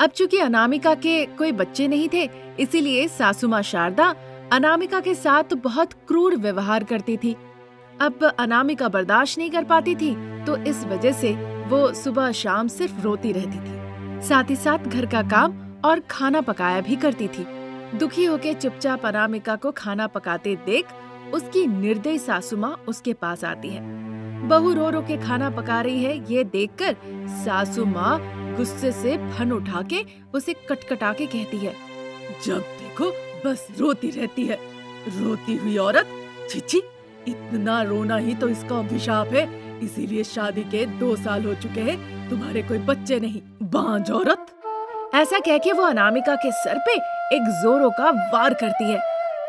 अब चूंकि अनामिका के कोई बच्चे नहीं थे, इसीलिए सासू माँ शारदा अनामिका के साथ बहुत क्रूर व्यवहार करती थी। अब अनामिका बर्दाश्त नहीं कर पाती थी, तो इस वजह से वो सुबह शाम सिर्फ रोती रहती थी। साथ ही साथ घर का काम और खाना पकाया भी करती थी। दुखी होकर चुपचाप अनामिका को खाना पकाते देख उसकी निर्दयी सासू माँ उसके पास आती है। बहू रो रो के खाना पका रही है, ये देखकर सासू माँ गुस्से से फन उठा के उसे कटकटा के कहती है, जब देखो बस रोती रहती है, रोती हुई औरत, छी, इतना रोना ही तो इसका अभिशाप है, इसीलिए शादी के 2 साल हो चुके हैं, तुम्हारे कोई बच्चे नहीं, बांझ औरत। ऐसा कह के वो अनामिका के सर पे एक जोरों का वार करती है।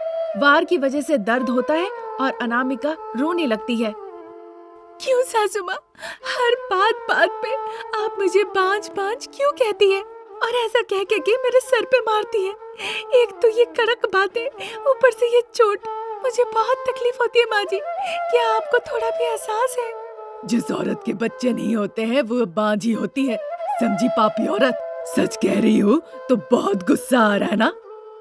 वार की वजह से दर्द होता है और अनामिका रोने लगती है। क्यों सासू माँ, हर बात पे आप मुझे बांझ क्यों कहती है और ऐसा कह के मेरे सर पे मारती है। एक तो ये कड़क बातें, ऊपर से ये चोट, मुझे बहुत तकलीफ होती है माँ जी, क्या आपको थोड़ा भी एहसास है? जिस औरत के बच्चे नहीं होते हैं वो बांझ ही होती है, समझी पापी औरत। सच कह रही हूँ तो बहुत गुस्सा आ रहा है ना?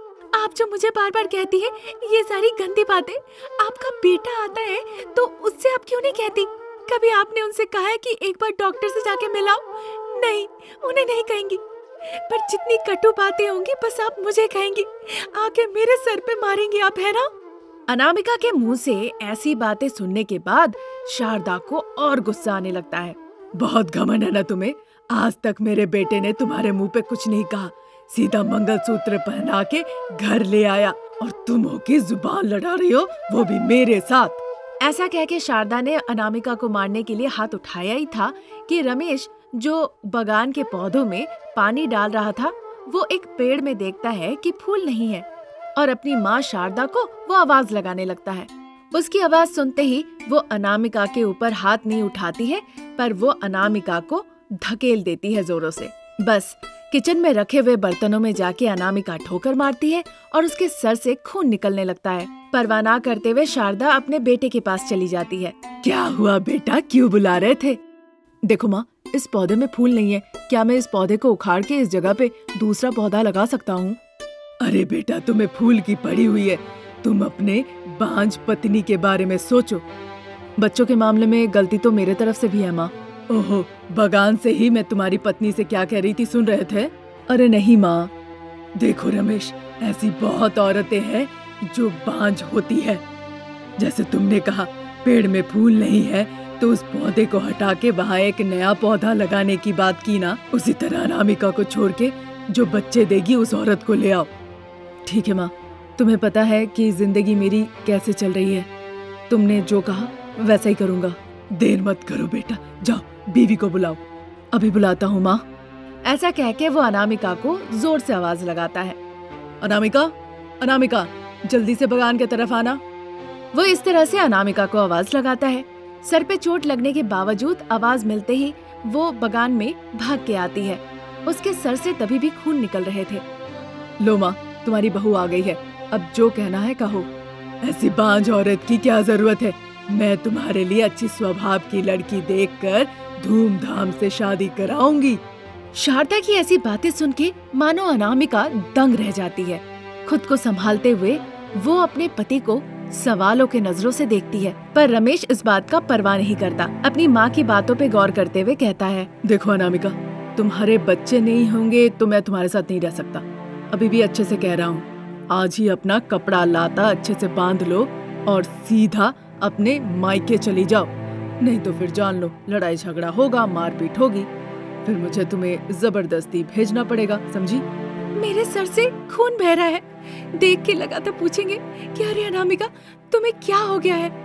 आप जो मुझे बार बार कहती है ये सारी गंदी बातें, आपका बेटा आता है तो उससे आप क्यों नहीं कहती? कभी आपने उनसे कहा है कि एक बार डॉक्टर से जाके मिलाओ? नहीं, उन्हें नहीं कहेंगी, पर जितनी कटु बातें होंगी बस आप मुझे कहेंगी, आके मेरे सर पे मारेंगी आप, है ना? अनामिका के मुंह से ऐसी बातें सुनने के बाद शारदा को और गुस्सा आने लगता है। बहुत घमंड है ना तुम्हें, आज तक मेरे बेटे ने तुम्हारे मुंह पे कुछ नहीं कहा, सीधा मंगलसूत्र पहना के घर ले आया और तुम हो की जुबान लड़ा रही हो, वो भी मेरे साथ। ऐसा कह के शारदा ने अनामिका को मारने के लिए हाथ उठाया ही था कि रमेश, जो बगान के पौधों में पानी डाल रहा था, वो एक पेड़ में देखता है कि फूल नहीं है और अपनी माँ शारदा को वो आवाज लगाने लगता है। उसकी आवाज सुनते ही वो अनामिका के ऊपर हाथ नहीं उठाती है, पर वो अनामिका को धकेल देती है जोरों से। बस किचन में रखे हुए बर्तनों में जाके अनामिका ठोकर मारती है और उसके सर से खून निकलने लगता है। परवाह ना करते हुए शारदा अपने बेटे के पास चली जाती है। क्या हुआ बेटा, क्यों बुला रहे थे? देखो माँ, इस पौधे में फूल नहीं है, क्या मैं इस पौधे को उखाड़ के इस जगह पे दूसरा पौधा लगा सकता हूँ? अरे बेटा, तुम्हें फूल की पड़ी हुई है, तुम अपने बांझ पत्नी के बारे में सोचो। बच्चों के मामले में गलती तो मेरे तरफ से भी है माँ। ओहो, बगान से ही मैं तुम्हारी पत्नी से क्या कह रही थी सुन रहे थे? अरे नहीं माँ, देखो रमेश, ऐसी बहुत औरतें हैं जो बांझ होती है। जैसे तुमने कहा पेड़ में फूल नहीं है तो उस पौधे को हटा के वहाँ एक नया पौधा लगाने की बात की ना, उसी तरह अनामिका को छोड़ के जो बच्चे देगी उस औरत को ले आओ। ठीक है माँ, तुम्हें पता है कि जिंदगी मेरी कैसे चल रही है, तुमने जो कहा वैसा ही करूँगा। देर मत करो बेटा, जाओ बीवी को बुलाओ। अभी बुलाता हूँ माँ। ऐसा कह के वो अनामिका को जोर से आवाज लगाता है। अनामिका, अनामिका, जल्दी से बगान की तरफ आना। वो इस तरह से अनामिका को आवाज लगाता है। सर पे चोट लगने के बावजूद आवाज मिलते ही वो बगान में भाग के आती है। उसके सर से तभी भी खून निकल रहे थे। लो माँ, तुम्हारी बहू आ गई है, अब जो कहना है कहो। ऐसी बांझ औरत की क्या जरूरत है, मैं तुम्हारे लिए अच्छी स्वभाव की लड़की देखकर धूमधाम से शादी कराऊंगी। शारदा की ऐसी बातें सुन के मानो अनामिका दंग रह जाती है। खुद को संभालते हुए वो अपने पति को सवालों के नजरों से देखती है, पर रमेश इस बात का परवाह नहीं करता। अपनी माँ की बातों पे गौर करते हुए कहता है, देखो अनामिका, तुम्हारे बच्चे नहीं होंगे तो मैं तुम्हारे साथ नहीं रह सकता। अभी भी अच्छे से कह रहा हूँ, आज ही अपना कपड़ा लाता अच्छे से बांध लो और सीधा अपने मायके चली जाओ, नहीं तो फिर जान लो लड़ाई झगड़ा होगा, मारपीट होगी, फिर मुझे तुम्हें जबरदस्ती भेजना पड़ेगा, समझी? मेरे सर से खून बह रहा है, देख के लगा था पूछेंगे कि अरे अनामिका तुम्हें क्या हो गया है,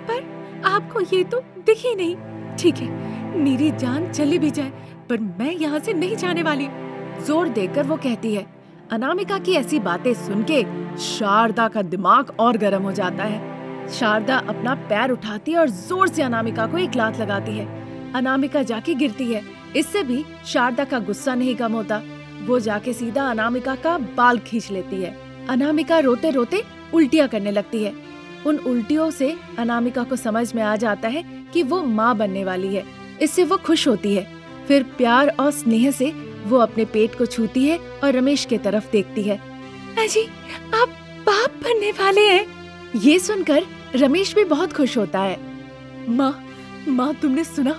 पर आपको ये तो दिख ही नहीं। ठीक है, मेरी जान चली भी जाए पर मैं यहाँ से नहीं जाने वाली, जोर देकर वो कहती है। अनामिका की ऐसी बातें सुन के शारदा का दिमाग और गर्म हो जाता है। शारदा अपना पैर उठाती है और जोर से अनामिका को एक लात लगाती है। अनामिका जाके गिरती है। इससे भी शारदा का गुस्सा नहीं कम होता, वो जाके सीधा अनामिका का बाल खींच लेती है। अनामिका रोते रोते उल्टियाँ करने लगती है। उन उल्टियों से अनामिका को समझ में आ जाता है कि वो माँ बनने वाली है। इससे वो खुश होती है। फिर प्यार और स्नेह से वो अपने पेट को छूती है और रमेश के तरफ देखती है। अजी, आप बाप बनने वाले हैं। ये सुनकर रमेश भी बहुत खुश होता है। माँ तुमने सुना,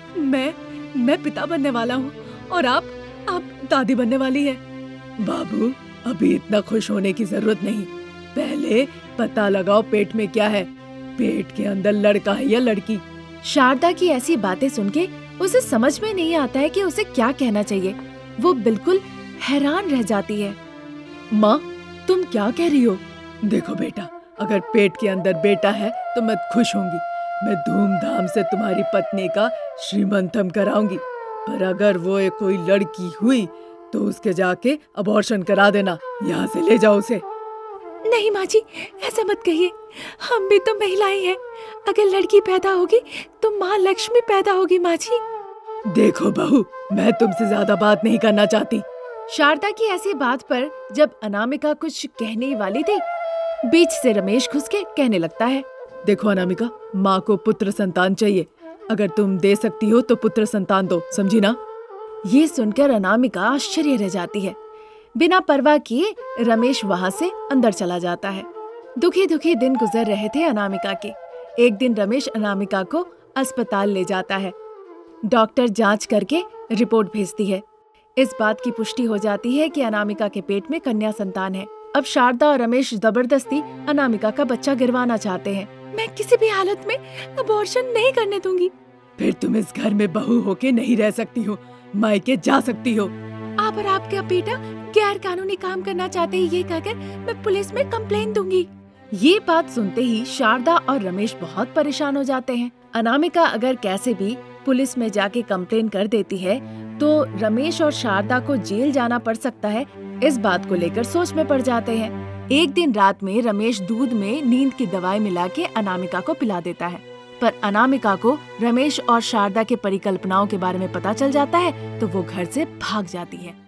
मैं पिता बनने वाला हूँ और आप दादी बनने वाली है। बाबू, अभी इतना खुश होने की जरूरत नहीं, पहले पता लगाओ पेट में क्या है, पेट के अंदर लड़का है या लड़की। शारदा की ऐसी बातें सुन के उसे समझ में नहीं आता है कि उसे क्या कहना चाहिए। वो बिल्कुल हैरान रह जाती है। माँ, तुम क्या कह रही हो? देखो बेटा, अगर पेट के अंदर बेटा है तो मैं खुश होंगी, मैं धूमधाम से तुम्हारी पत्नी का श्रीमंतम कराऊंगी, पर अगर वो कोई लड़की हुई तो उसके जाके अबॉर्शन करा देना, यहाँ से ले जाओ उसे। नहीं माँ जी, ऐसा मत कहिए, हम भी तो महिलाएं हैं, अगर लड़की पैदा होगी तो माँ लक्ष्मी पैदा होगी। माँ जी देखो बहू, मैं तुमसे ज्यादा बात नहीं करना चाहती। शारदा की ऐसी बात पर जब अनामिका कुछ कहने वाली थी, बीच से रमेश घुस के कहने लगता है। देखो अनामिका, माँ को पुत्र संतान चाहिए, अगर तुम दे सकती हो तो पुत्र संतान दो, समझी ना? ये सुनकर अनामिका आश्चर्य रह जाती है। बिना परवाह किए रमेश वहाँ से अंदर चला जाता है। दुखी दुखी दिन गुजर रहे थे अनामिका के। एक दिन रमेश अनामिका को अस्पताल ले जाता है। डॉक्टर जांच करके रिपोर्ट भेजती है। इस बात की पुष्टि हो जाती है कि अनामिका के पेट में कन्या संतान है। अब शारदा और रमेश जबरदस्ती अनामिका का बच्चा गिरवाना चाहते हैं। मैं किसी भी हालत में अबॉर्शन नहीं करने दूंगी। फिर तुम इस घर में बहू होके नहीं रह सकती हो, मायके जा सकती हो। आप और आपका बेटा गैर कानूनी काम करना चाहते हैं, ये कहकर मैं पुलिस में कंप्लेन दूंगी। ये बात सुनते ही शारदा और रमेश बहुत परेशान हो जाते हैं। अनामिका अगर कैसे भी पुलिस में जाके कंप्लेन कर देती है तो रमेश और शारदा को जेल जाना पड़ सकता है। इस बात को लेकर सोच में पड़ जाते हैं। एक दिन रात में रमेश दूध में नींद की दवाई मिला के अनामिका को पिला देता है, पर अनामिका को रमेश और शारदा के परिकल्पनाओं के बारे में पता चल जाता है तो वो घर से भाग जाती है।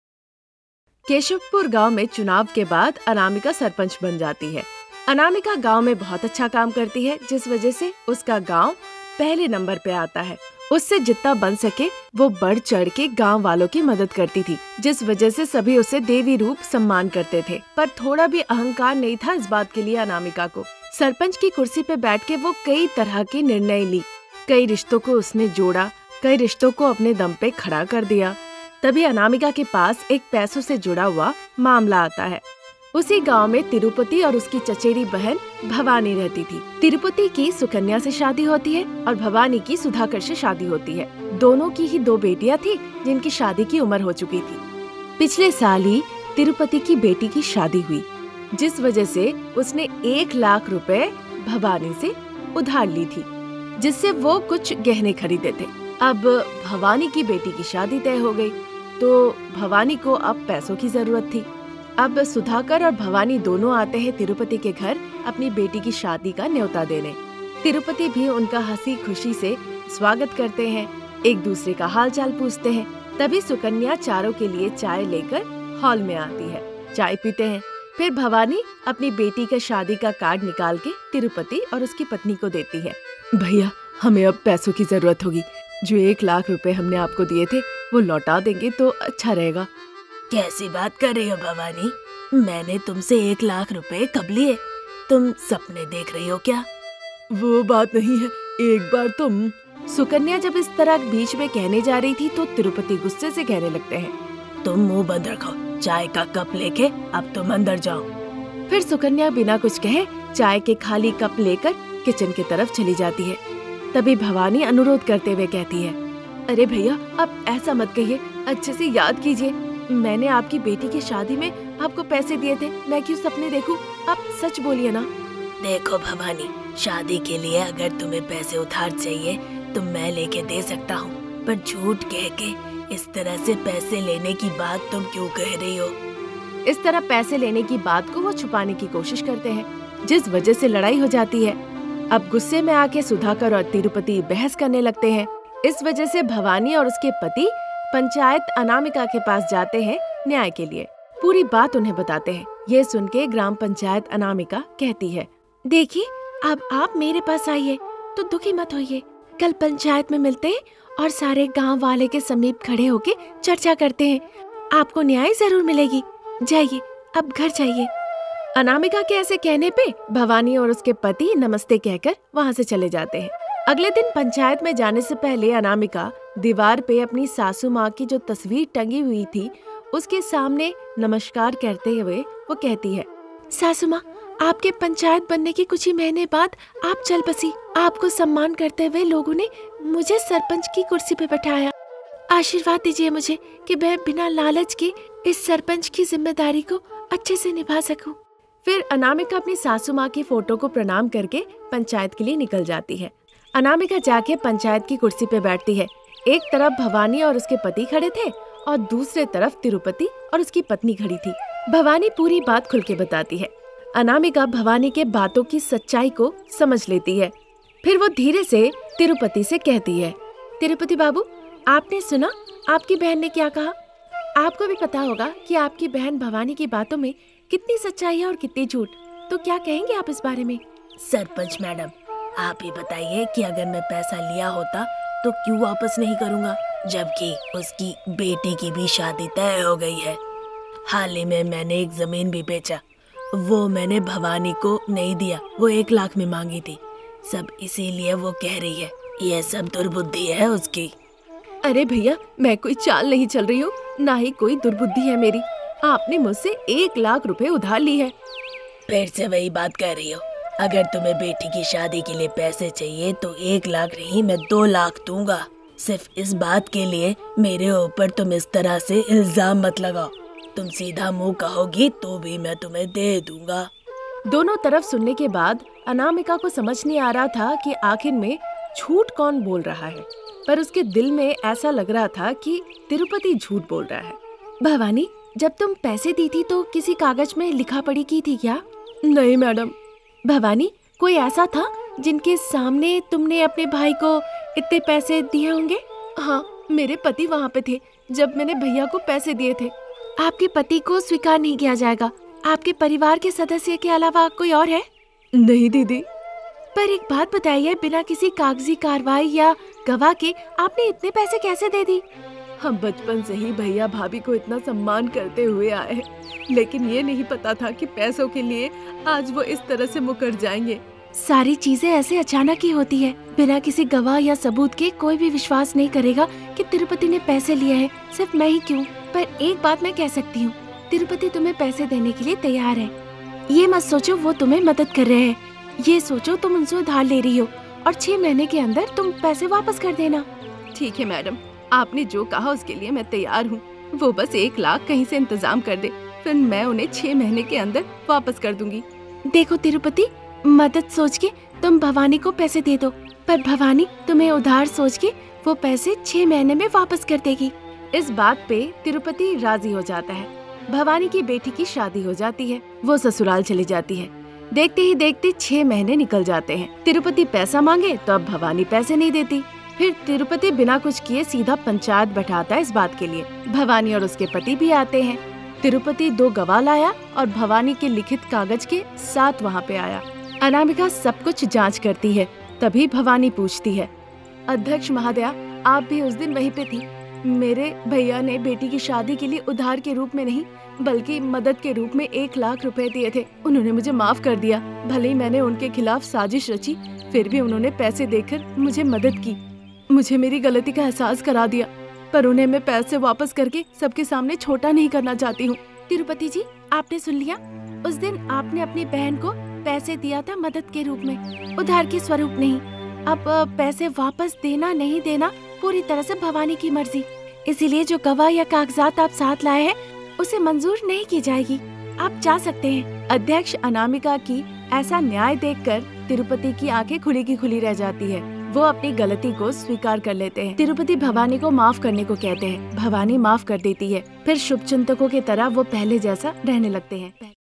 केशवपुर गांव में चुनाव के बाद अनामिका सरपंच बन जाती है। अनामिका गांव में बहुत अच्छा काम करती है, जिस वजह से उसका गांव पहले नंबर पे आता है। उससे जितना बन सके वो बढ़ चढ़ के गांव वालों की मदद करती थी, जिस वजह से सभी उसे देवी रूप सम्मान करते थे। पर थोड़ा भी अहंकार नहीं था इस बात के लिए अनामिका को। सरपंच की कुर्सी पे बैठ के वो कई तरह के निर्णय ली, कई रिश्तों को उसने जोड़ा, कई रिश्तों को अपने दम पे खड़ा कर दिया। तभी अनामिका के पास एक पैसों से जुड़ा हुआ मामला आता है। उसी गांव में तिरुपति और उसकी चचेरी बहन भवानी रहती थी। तिरुपति की सुकन्या से शादी होती है और भवानी की सुधाकर से शादी होती है। दोनों की ही 2 बेटियां थी जिनकी शादी की उम्र हो चुकी थी। पिछले साल ही तिरुपति की बेटी की शादी हुई, जिस वजह से उसने 1 लाख रुपए भवानी से उधार ली थी, जिससे वो कुछ गहने खरीदे थे। अब भवानी की बेटी की शादी तय हो गई तो भवानी को अब पैसों की जरूरत थी। अब सुधाकर और भवानी दोनों आते हैं तिरुपति के घर अपनी बेटी की शादी का न्योता देने। तिरुपति भी उनका हंसी खुशी से स्वागत करते हैं, एक दूसरे का हाल चाल पूछते हैं। तभी सुकन्या चारों के लिए चाय लेकर हॉल में आती है। चाय पीते हैं, फिर भवानी अपनी बेटी के शादी का कार्ड निकाल के तिरुपति और उसकी पत्नी को देती है। भैया, हमें अब पैसों की जरूरत होगी, जो 1 लाख रुपए हमने आपको दिए थे वो लौटा देंगे तो अच्छा रहेगा। कैसी बात कर रही हो भवानी, मैंने तुमसे 1 लाख रुपए कब लिए? तुम सपने देख रही हो क्या? वो बात नहीं है, एक बार तुम। सुकन्या जब इस तरह बीच में कहने जा रही थी तो तिरुपति गुस्से से कहने लगते हैं, तुम मुंह बंद रखो, चाय का कप लेके अब तुम अंदर जाओ। फिर सुकन्या बिना कुछ कहे चाय के खाली कप लेकर किचन की तरफ चली जाती है। तभी भवानी अनुरोध करते हुए कहती है, अरे भैया, आप ऐसा मत कहिए, अच्छे से याद कीजिए, मैंने आपकी बेटी की शादी में आपको पैसे दिए थे, मैं क्यों सपने देखूं? आप सच बोलिए ना। देखो भवानी, शादी के लिए अगर तुम्हें पैसे उधार चाहिए तो मैं लेके दे सकता हूँ, पर झूठ कह के इस तरह से पैसे लेने की बात तुम क्यों कह रही हो? इस तरह पैसे लेने की बात को वो छुपाने की कोशिश करते हैं, जिस वजह से लड़ाई हो जाती है। अब गुस्से में आके सुधाकर और तिरुपति बहस करने लगते हैं। इस वजह से भवानी और उसके पति पंचायत अनामिका के पास जाते हैं न्याय के लिए। पूरी बात उन्हें बताते हैं। ये सुन के ग्राम पंचायत अनामिका कहती है, देखिए, अब आप मेरे पास आइए तो दुखी मत होइए, कल पंचायत में मिलते हैं और सारे गांव वाले के समीप खड़े होके चर्चा करते हैं। आपको न्याय जरूर मिलेगी। जाइए, अब घर जाइए। अनामिका के ऐसे कहने पे भवानी और उसके पति नमस्ते कहकर वहाँ से चले जाते हैं। अगले दिन पंचायत में जाने से पहले अनामिका दीवार पे अपनी सासू माँ की जो तस्वीर टंगी हुई थी उसके सामने नमस्कार करते हुए वो कहती है, सासू माँ, आपके पंचायत बनने के कुछ ही महीने बाद आप चल बसी। आपको सम्मान करते हुए लोगों ने मुझे सरपंच की कुर्सी पे बैठाया। आशीर्वाद दीजिए मुझे कि मैं बिना लालच के इस सरपंच की जिम्मेदारी को अच्छे से निभा सकूं। फिर अनामिका अपनी सासू माँ की फोटो को प्रणाम करके पंचायत के लिए निकल जाती है। अनामिका जाके पंचायत की कुर्सी पे बैठती है। एक तरफ भवानी और उसके पति खड़े थे और दूसरे तरफ तिरुपति और उसकी पत्नी खड़ी थी। भवानी पूरी बात खुल के बताती है। अनामिका भवानी के बातों की सच्चाई को समझ लेती है। फिर वो धीरे से तिरुपति से कहती है, तिरुपति बाबू, आपने सुना आपकी बहन ने क्या कहा? आपको भी पता होगा कि आपकी बहन भवानी की बातों में कितनी सच्चाई है और कितनी झूठ। तो क्या कहेंगे आप इस बारे में? सरपंच मैडम, आप ही बताइए कि अगर मैं पैसा लिया होता तो क्यों वापस नहीं करूँगा, जबकि उसकी बेटी की भी शादी तय हो गई है। हाल ही में मैंने एक जमीन भी बेचा, वो मैंने भवानी को नहीं दिया, वो 1 लाख में मांगी थी। सब इसीलिए वो कह रही है। ये सब दुर्बुद्धि है उसकी। अरे भैया, मैं कोई चाल नहीं चल रही हूँ, ना ही कोई दुर्बुद्धि है मेरी। आपने मुझसे 1 लाख रुपए उधार ली है। फिर से वही बात कर रही हो। अगर तुम्हें बेटी की शादी के लिए पैसे चाहिए तो 1 लाख नहीं, मैं 2 लाख दूंगा। सिर्फ इस बात के लिए मेरे ऊपर तुम इस तरह से इल्जाम मत लगाओ। तुम सीधा मुंह कहोगी तो भी मैं तुम्हें दे दूंगा। दोनों तरफ सुनने के बाद अनामिका को समझ नहीं आ रहा था कि आखिर में झूठ कौन बोल रहा है, पर उसके दिल में ऐसा लग रहा था कि तिरुपति झूठ बोल रहा है। भवानी, जब तुम पैसे दी थी तो किसी कागज में लिखा पढ़ी की थी क्या? नहीं मैडम। भवानी, कोई ऐसा था जिनके सामने तुमने अपने भाई को इतने पैसे दिए होंगे? हाँ, मेरे पति वहाँ पे थे जब मैंने भैया को पैसे दिए थे। आपके पति को स्वीकार नहीं किया जाएगा। आपके परिवार के सदस्य के अलावा कोई और है? नहीं दीदी। पर एक बात बताइए, बिना किसी कागजी कार्रवाई या गवाह के आपने इतने पैसे कैसे दे दी? हम बचपन से ही भैया भाभी को इतना सम्मान करते हुए आए हैं, लेकिन ये नहीं पता था कि पैसों के लिए आज वो इस तरह से मुकर जाएंगे। सारी चीजें ऐसे अचानक ही होती है। बिना किसी गवाह या सबूत के कोई भी विश्वास नहीं करेगा कि तिरुपति ने पैसे लिए हैं। सिर्फ मैं ही क्यों, पर एक बात मैं कह सकती हूँ, तिरुपति तुम्हें पैसे देने के लिए तैयार है। ये मत सोचो वो तुम्हें मदद कर रहे हैं, ये सोचो तुम उनसे उधार ले रही हो और 6 महीने के अंदर तुम पैसे वापस कर देना। ठीक है मैडम, आपने जो कहा उसके लिए मैं तैयार हूँ। वो बस 1 लाख कहीं से इंतजाम कर दे, फिर मैं उन्हें 6 महीने के अंदर वापस कर दूंगी। देखो तिरुपति, मदद सोच के तुम भवानी को पैसे दे दो, पर भवानी तुम्हें उधार सोच के वो पैसे 6 महीने में वापस कर देगी। इस बात पे तिरुपति राजी हो जाता है। भवानी की बेटी की शादी हो जाती है, वो ससुराल चली जाती है। देखते ही देखते 6 महीने निकल जाते हैं। तिरुपति पैसा मांगे तो अब भवानी पैसे नहीं देती। फिर तिरुपति बिना कुछ किए सीधा पंचायत बैठाता है इस बात के लिए। भवानी और उसके पति भी आते हैं। तिरुपति 2 गवाह लाया और भवानी के लिखित कागज के साथ वहाँ पे आया। अनामिका सब कुछ जांच करती है। तभी भवानी पूछती है, अध्यक्ष महोदया, आप भी उस दिन वहीं पे थी। मेरे भैया ने बेटी की शादी के लिए उधार के रूप में नहीं बल्कि मदद के रूप में 1 लाख रुपए दिए थे। उन्होंने मुझे माफ कर दिया। भले ही मैंने उनके खिलाफ साजिश रची, फिर भी उन्होंने पैसे देकर मुझे मदद की। मुझे मेरी गलती का एहसास करा दिया, पर उन्हें मैं पैसे वापस करके सबके सामने छोटा नहीं करना चाहती हूँ। तिरुपति जी, आपने सुन लिया, उस दिन आपने अपनी बहन को पैसे दिया था मदद के रूप में, उधार के स्वरूप नहीं। अब पैसे वापस देना नहीं देना पूरी तरह से भवानी की मर्जी। इसीलिए जो गवाह या कागजात आप साथ लाए हैं उसे मंजूर नहीं की जाएगी। आप जा सकते हैं। अध्यक्ष अनामिका की ऐसा न्याय देखकर तिरुपति की आंखें खुली की खुली रह जाती है। वो अपनी गलती को स्वीकार कर लेते हैं। तिरुपति भवानी को माफ करने को कहते हैं। भवानी माफ कर देती है। फिर शुभचिंतकों की तरह वो पहले जैसा रहने लगते हैं।